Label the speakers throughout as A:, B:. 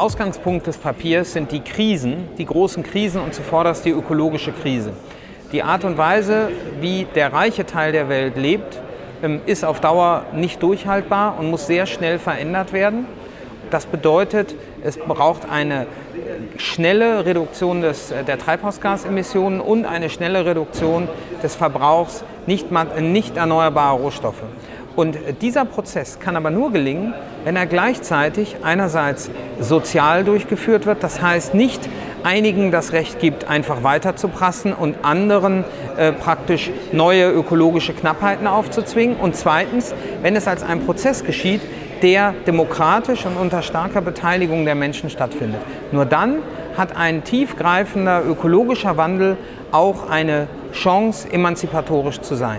A: Ausgangspunkt des Papiers sind die Krisen, die großen Krisen und zuvorderst die ökologische Krise. Die Art und Weise, wie der reiche Teil der Welt lebt, ist auf Dauer nicht durchhaltbar und muss sehr schnell verändert werden. Das bedeutet, es braucht eine schnelle Reduktion der Treibhausgasemissionen und eine schnelle Reduktion des Verbrauchs nicht erneuerbarer Rohstoffe. Und dieser Prozess kann aber nur gelingen, wenn er gleichzeitig einerseits sozial durchgeführt wird, das heißt nicht einigen das Recht gibt, einfach weiterzuprassen und anderen praktisch neue ökologische Knappheiten aufzuzwingen. Und zweitens, wenn es als ein Prozess geschieht, der demokratisch und unter starker Beteiligung der Menschen stattfindet. Nur dann hat ein tiefgreifender ökologischer Wandel auch eine Chance, emanzipatorisch zu sein.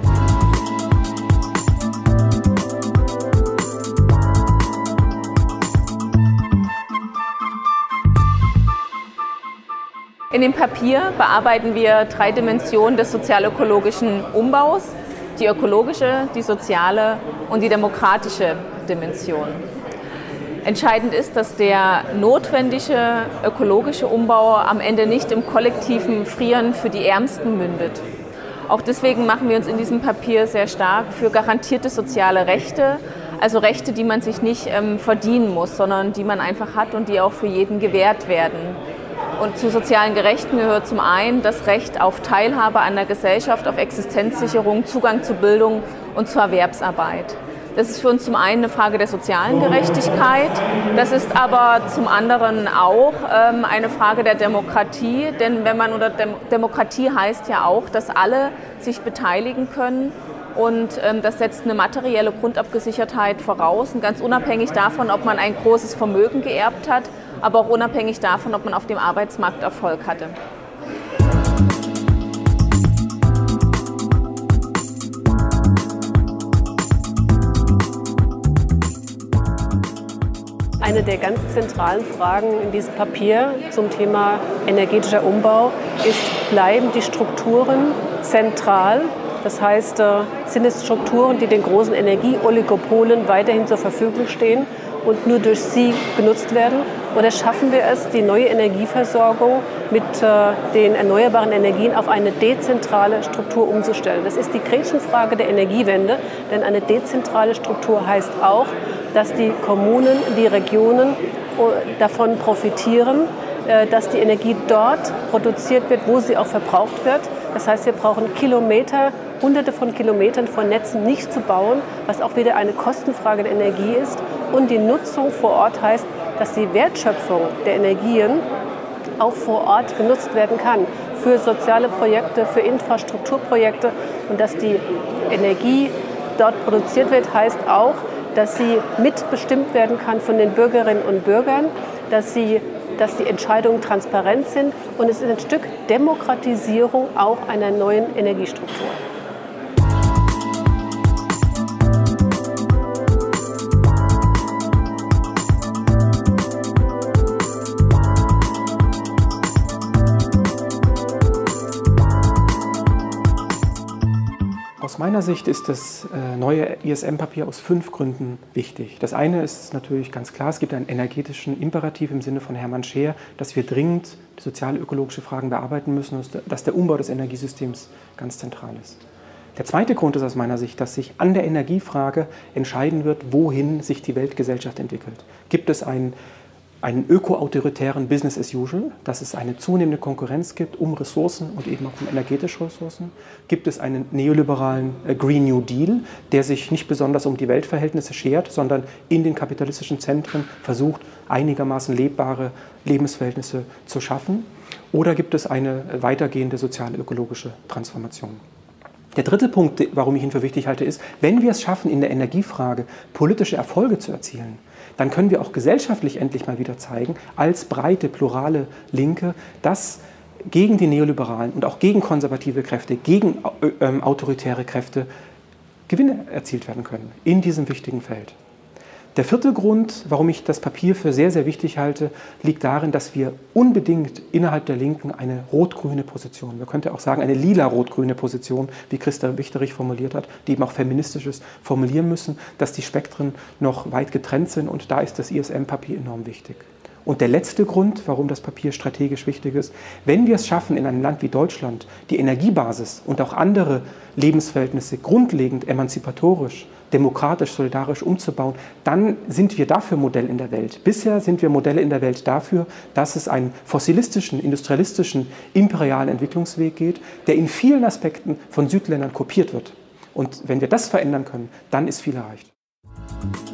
B: In dem Papier bearbeiten wir 3 Dimensionen des sozial-ökologischen Umbaus: die ökologische, die soziale und die demokratische Dimension. Entscheidend ist, dass der notwendige ökologische Umbau am Ende nicht im kollektiven Frieren für die Ärmsten mündet. Auch deswegen machen wir uns in diesem Papier sehr stark für garantierte soziale Rechte, also Rechte, die man sich nicht verdienen muss, sondern die man einfach hat und die auch für jeden gewährt werden. Und zu sozialen Gerechten gehört zum einen das Recht auf Teilhabe an der Gesellschaft, auf Existenzsicherung, Zugang zu Bildung und zur Erwerbsarbeit. Das ist für uns zum einen eine Frage der sozialen Gerechtigkeit, das ist aber zum anderen auch eine Frage der Demokratie, denn wenn man unter Demokratie heißt ja auch, dass alle sich beteiligen können. Und das setzt eine materielle Grundabgesichertheit voraus, und ganz unabhängig davon, ob man ein großes Vermögen geerbt hat, aber auch unabhängig davon, ob man auf dem Arbeitsmarkt Erfolg hatte.
C: Eine der ganz zentralen Fragen in diesem Papier zum Thema energetischer Umbau ist, bleiben die Strukturen zentral? Das heißt, sind es Strukturen, die den großen Energieoligopolen weiterhin zur Verfügung stehen und nur durch sie genutzt werden? Oder schaffen wir es, die neue Energieversorgung mit den erneuerbaren Energien auf eine dezentrale Struktur umzustellen? Das ist die Gretchenfrage der Energiewende, denn eine dezentrale Struktur heißt auch, dass die Kommunen, die Regionen davon profitieren, dass die Energie dort produziert wird, wo sie auch verbraucht wird. Das heißt, wir brauchen Kilometer, Hunderte von Kilometern von Netzen nicht zu bauen, was auch wieder eine Kostenfrage der Energie ist. Und die Nutzung vor Ort heißt, dass die Wertschöpfung der Energien auch vor Ort genutzt werden kann für soziale Projekte, für Infrastrukturprojekte. Und dass die Energie dort produziert wird, heißt auch, dass sie mitbestimmt werden kann von den Bürgerinnen und Bürgern, dass die Entscheidungen transparent sind, und es ist ein Stück Demokratisierung auch einer neuen Energiestruktur.
D: Aus meiner Sicht ist das neue ISM-Papier aus 5 Gründen wichtig. Das eine ist natürlich ganz klar, es gibt einen energetischen Imperativ im Sinne von Hermann Scheer, dass wir dringend sozial-ökologische Fragen bearbeiten müssen und dass der Umbau des Energiesystems ganz zentral ist. Der zweite Grund ist aus meiner Sicht, dass sich an der Energiefrage entscheiden wird, wohin sich die Weltgesellschaft entwickelt. Gibt es einen öko-autoritären Business as usual, dass es eine zunehmende Konkurrenz gibt um Ressourcen und eben auch um energetische Ressourcen? Gibt es einen neoliberalen Green New Deal, der sich nicht besonders um die Weltverhältnisse schert, sondern in den kapitalistischen Zentren versucht, einigermaßen lebbare Lebensverhältnisse zu schaffen? Oder gibt es eine weitergehende sozial-ökologische Transformation? Der dritte Punkt, warum ich ihn für wichtig halte, ist, wenn wir es schaffen, in der Energiefrage politische Erfolge zu erzielen, dann können wir auch gesellschaftlich endlich mal wieder zeigen, als breite, plurale Linke, dass gegen die Neoliberalen und auch gegen konservative Kräfte, gegen autoritäre Kräfte Gewinne erzielt werden können in diesem wichtigen Feld. Der vierte Grund, warum ich das Papier für sehr, sehr wichtig halte, liegt darin, dass wir unbedingt innerhalb der Linken eine rot-grüne Position, man könnte auch sagen eine lila-rot-grüne Position, wie Christa Wichterich formuliert hat, die eben auch feministisches formulieren müssen, dass die Spektren noch weit getrennt sind, und da ist das ISM-Papier enorm wichtig. Und der letzte Grund, warum das Papier strategisch wichtig ist, wenn wir es schaffen, in einem Land wie Deutschland die Energiebasis und auch andere Lebensverhältnisse grundlegend emanzipatorisch, demokratisch, solidarisch umzubauen, dann sind wir dafür Modell in der Welt. Bisher sind wir Modelle in der Welt dafür, dass es einen fossilistischen, industrialistischen, imperialen Entwicklungsweg geht, der in vielen Aspekten von Südländern kopiert wird. Und wenn wir das verändern können, dann ist viel erreicht.